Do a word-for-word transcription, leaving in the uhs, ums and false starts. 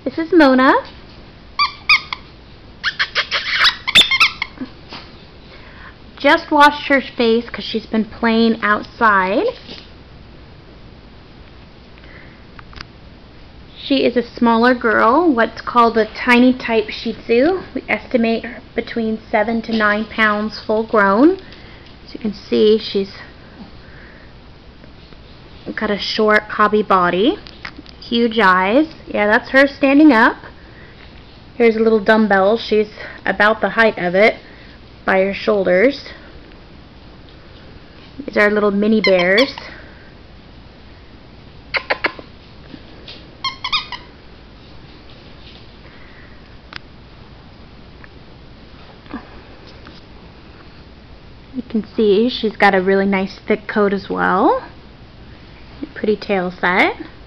This is Mona. Just washed her face because she's been playing outside. She is a smaller girl, what's called a tiny type Shih Tzu. We estimate her between seven to nine pounds full grown. As you can see, she's got a short, cobby body, huge eyes. Yeah, that's her standing up. Here's a little dumbbell. She's about the height of it by her shoulders. These are little mini bears. You can see she's got a really nice thick coat as well. Pretty tail set.